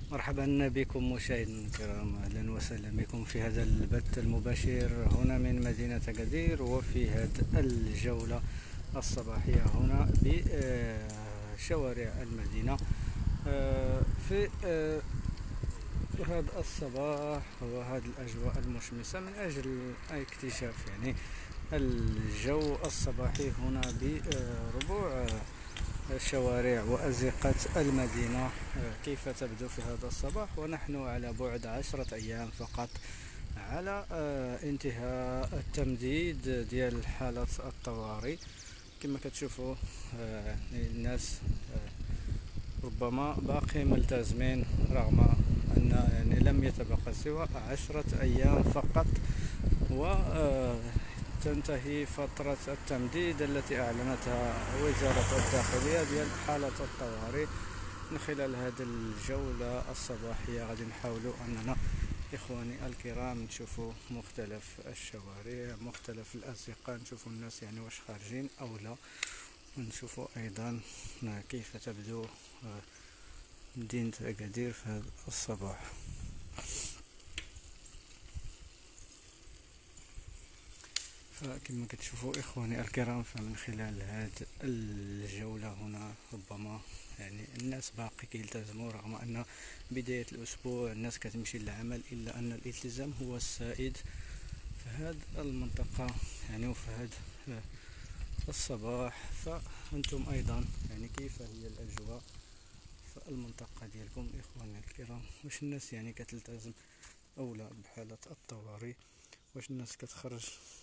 مرحبا بكم مشاهدينا الكرام، اهلا وسهلا بكم في هذا البث المباشر هنا من مدينة أكادير، وفي هذه الجولة الصباحية هنا بشوارع المدينة. في هذا الصباح وهذه الأجواء المشمسة من أجل اكتشاف الجو الصباحي هنا بربوع الشوارع وأزقة المدينة. كيف تبدو في هذا الصباح ونحن على بعد 10 أيام فقط على انتهاء التمديد ديال حالة الطوارئ. كما كتشوفوا الناس ربما باقي ملتزمين رغم أن لم يتبقى سوى 10 أيام فقط تنتهي فترة التمديد التي أعلنتها وزارة الداخلية ديال حالة الطوارئ. من خلال هذه الجولة الصباحية غادي نحاولوا أننا إخواني الكرام نشوفوا مختلف الشوارع، مختلف الأزقة، نشوفوا الناس واش خارجين أو لا، ونشوفوا أيضا كيف تبدو مدينة أكادير في هذا الصباح. فكما كتشوفوا إخواني الكرام، فمن خلال هذه الجولة هنا ربما الناس باقي كيلتزموا رغم أن بداية الأسبوع الناس كتمشي للعمل، إلا أن الالتزام هو السائد في هذه المنطقة وفي هذا الصباح. فأنتم أيضا كيف هي الأجواء في المنطقة ديالكم إخواني الكرام؟ واش الناس كتلتزم أو لا بحالة الطوارئ؟ واش الناس كتخرج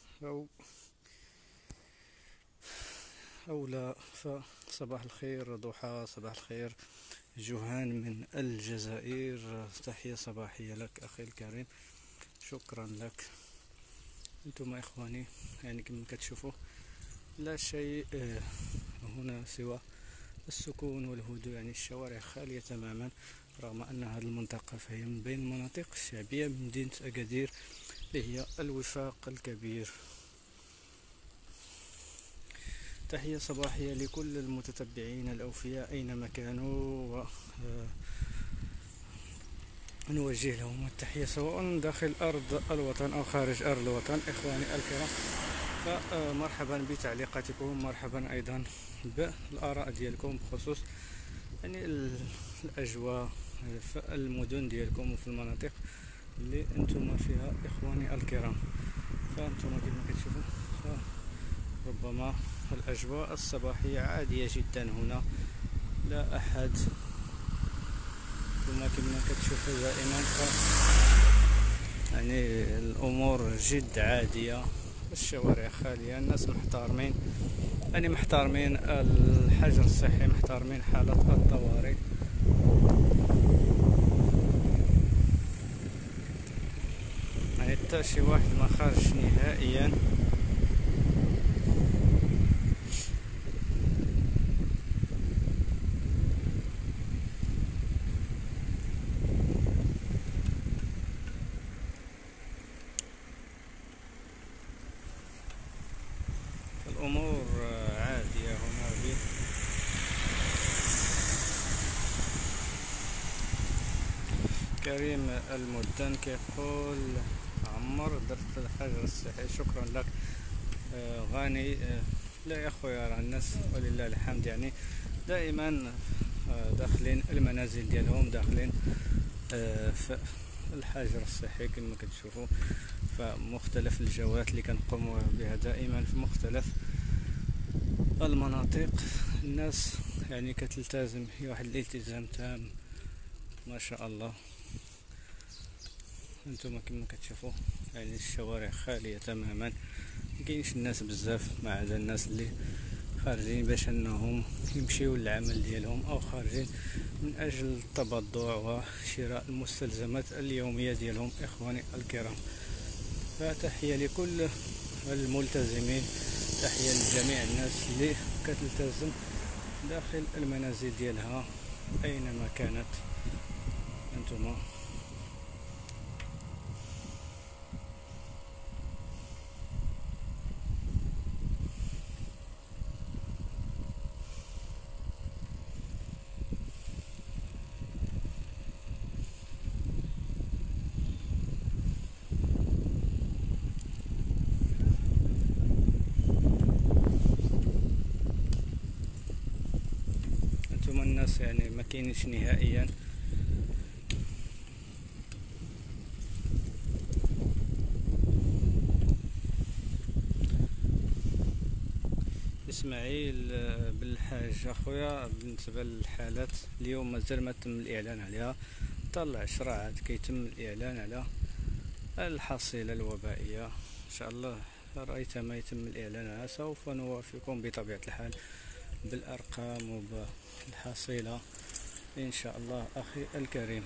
أو لا؟ فصباح الخير ضحى، صباح الخير جهان من الجزائر، تحية صباحية لك أخي الكريم، شكرا لك. انتم إخواني كما كتشوفوا لا شيء هنا سوى السكون والهدوء، الشوارع خالية تماما رغم أن هذه المنطقة فهي من بين المناطق الشعبية من مدينة أكادير اللي هي الوفاق الكبير. تحية صباحية لكل المتتبعين الأوفياء أينما كانوا، ونوجه لهم التحية سواء داخل أرض الوطن أو خارج أرض الوطن إخواني الكرام. فمرحبا بتعليقاتكم، مرحبا أيضا بالآراء ديالكم بخصوص الأجواء في المدن ديالكم وفي المناطق اللي انتم فيها إخواني الكرام. فأنتم كما كتشوفوا ربما الأجواء الصباحية عادية جدا هنا، لا أحد كما كتشوفوا دائما الأمور جد عادية، الشوارع خالية، الناس محتارمين محتارمين الحجر الصحي، محتارمين حالة الطوارئ. حتى شي واحد ما خرج نهائيا. الأمور عادية هنا كريم المدن كيقول عمر درت الحجر الصحي، شكرا لك غاني. لا يا خويا، راه الناس ولله الحمد دائما داخلين المنازل ديالهم، داخلين في الحجر الصحي كما كتشوفوا. فمختلف الجولات اللي كنقوم بها دائما في مختلف المناطق، الناس كتلتزم، هي واحد الالتزام تام ما شاء الله. انتم كما كتشوفوا الشوارع خالية تماما، مكاينش الناس بزاف ما عدا الناس اللي خارجين باش انهم يمشيو للعمل ديالهم او خارجين من اجل التبضع وشراء المستلزمات اليومية ديالهم اخواني الكرام. فتحية لكل الملتزمين، تحية لجميع الناس اللي كتلتزم داخل المنازل ديالها اينما كانت. انتم مكاينينش نهائيا. اسماعيل بالحاج اخويا، بالنسبه للحالات اليوم مازال ما تم الاعلان عليها، حتى ال10 عاد كيتم الاعلان على الحصيله الوبائيه ان شاء الله. رأيت ما يتم الاعلان عنها سوف نوافيكم بطبيعه الحال بالارقام وبالحصيله ان شاء الله اخي الكريم.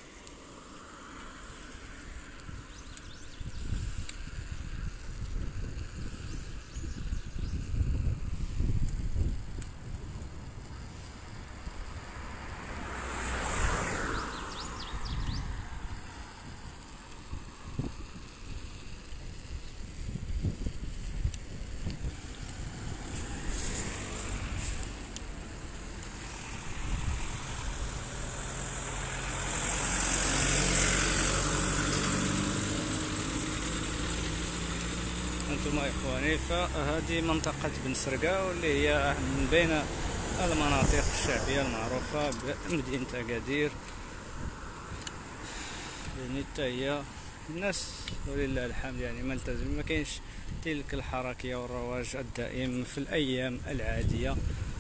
انتم اخواني، فهذه منطقة بن سرقة واللي هي من بين المناطق الشعبية المعروفة بمدينة أكادير. يعني حتى هي الناس ولله الحمد يعني ملتزم، ما كاينش تلك الحركية والرواج الدائم في الأيام العادية.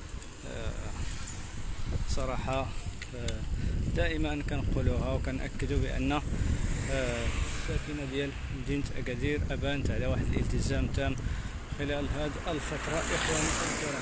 صراحة دائما كنقولوها وكنأكدوا بأن الساكنة ديال مدينة أكادير أبانت على واحد الالتزام تام خلال هذه الفترة إخواني الكرام.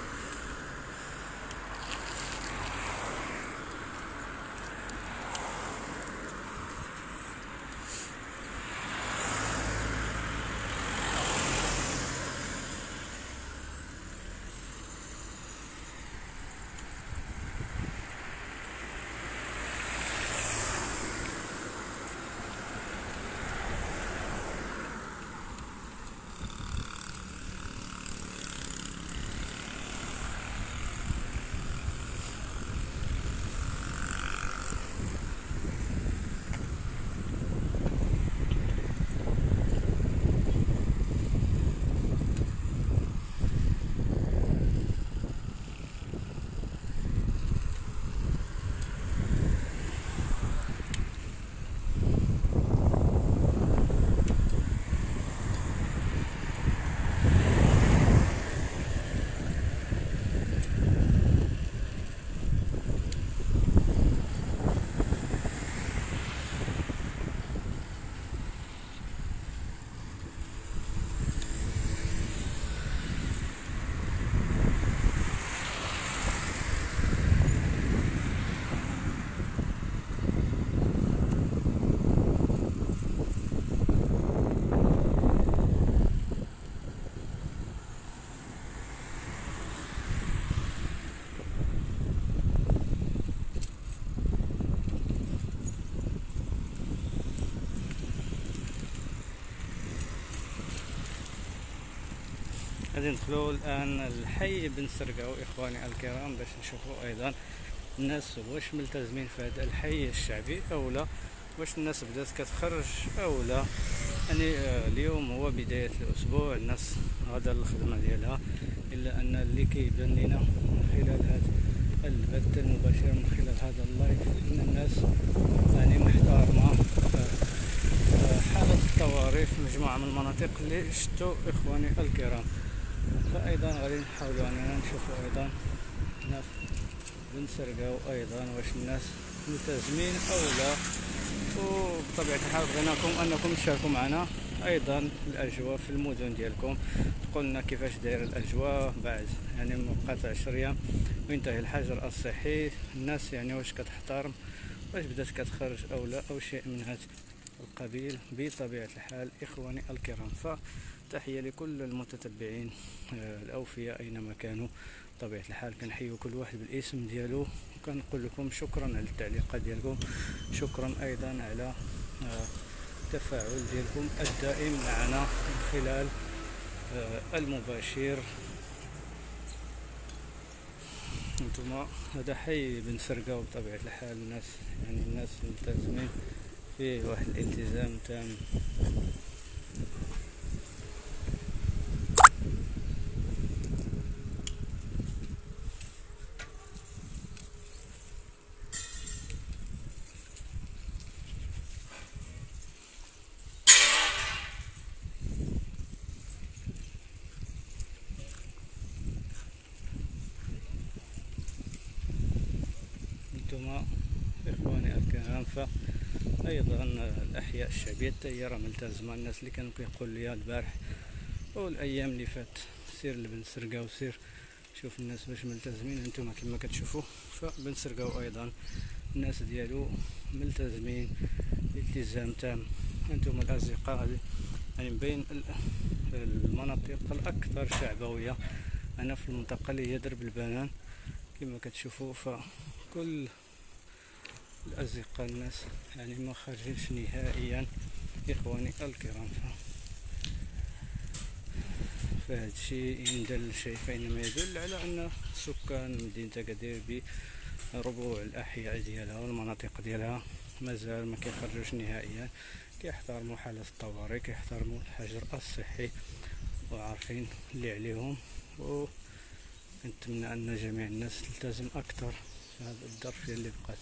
غادي ندخلوا الان الحي بن سرقاو اخواني الكرام باش نشوفوا ايضا الناس واش ملتزمين في هذا الحي الشعبي او لا، واش الناس بدات كتخرج او لا. يعني اليوم هو بداية الاسبوع، الناس غادا الخدمة ديالها، الا ان اللي كيبان لنا من خلال هذا البث المباشر من خلال هذا اللايف ان الناس يعني محترمة. حالة الطوارئ في مجموعة من المناطق اللي شتو اخواني الكرام. فايضا غادي نحاولوا اننا نشوفوا ايضا الناس بنسرقاو ايضا واش الناس ملتزمين او لا. وبطبيعه الحال بغيناكم انكم تشاركوا معنا ايضا الاجواء في المدن ديالكم، تقول لنا كيفاش داير الاجواء بعد يعني مبقات 10 ايام وينتهي الحجر الصحي. الناس يعني واش كتحترم، واش بدات كتخرج او لا او شيء من هذا القبيل. بطبيعه الحال اخواني الكرام، فتحيه لكل المتتبعين الاوفياء اينما كانوا. بطبيعه الحال كنحيو كل واحد بالاسم ديالو، وكنقول لكم شكرا على التعليقات ديالكم، شكرا ايضا على التفاعل ديالكم الدائم معنا من خلال المباشر. انتم هذا حي بن سرقاو بطبيعه الحال، الناس يعني الناس ملتزمين فيه واحد الالتزام تام. أنتم إخواني الكرام، فأيضا الأحياء الشعبية حتى هي راه ملتزمة. الناس اللي كانوا كيقول لي البارح والأيام اللي فات سير لبن سرقاو، سير شوف الناس باش ملتزمين، انتم كما كتشوفوا فبن سرقاو أيضا الناس ديالو ملتزمين التزام تام. انتم الأصدقاء يعني من بين المناطق الأكثر شعبوية أنا في المنطقة اللي هي درب البنان كما كتشوفوا، فكل الأصدقاء الناس يعني ما خارجينش نهائيا إخواني الكرام. فهذا الشيء إن دل شيء فإنما يدل على أن سكان مدينة أكادير بربوع الأحياء ديالها والمناطق ديالها مازال ما كيخرجوش نهائيا، كيحترموا حالة الطوارئ، كيحترموا الحجر الصحي وعارفين اللي عليهم. ونتمنى أن جميع الناس تلتزم أكثر في هذا الظرف اللي بقات.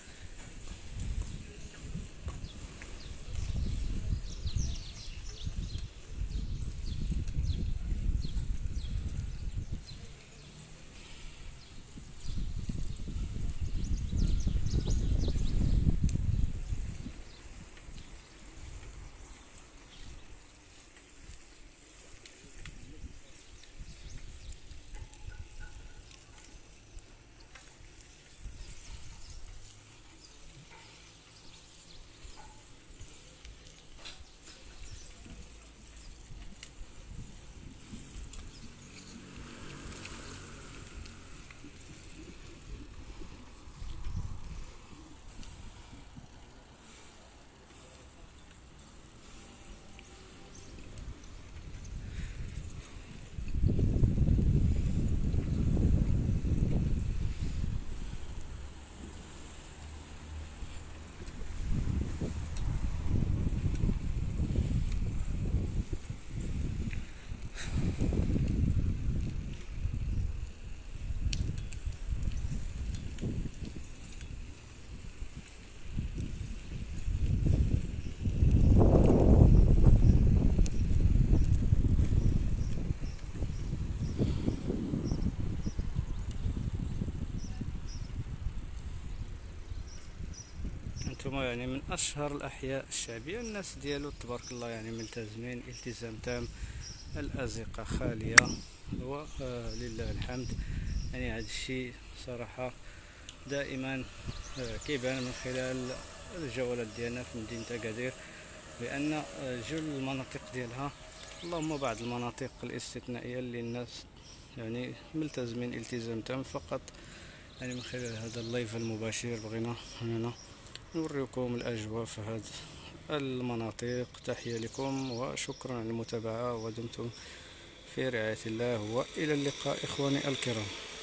انتم يعني من اشهر الاحياء الشعبيه، الناس ديالو تبارك الله يعني ملتزمين التزام تام، الازقه خاليه ولله الحمد. يعني هذا الشيء صراحه دائما كيبان من خلال الجولات ديالنا في مدينه اكادير، بان جل المناطق ديالها اللهم بعض المناطق الاستثنائيه اللي الناس يعني ملتزمين التزام تام فقط. يعني من خلال هذا اللايف المباشر بغينا هنا نوريكم الأجواء في هذه المناطق. تحية لكم وشكرا على المتابعة، ودمتم في رعاية الله، وإلى اللقاء إخواني الكرام.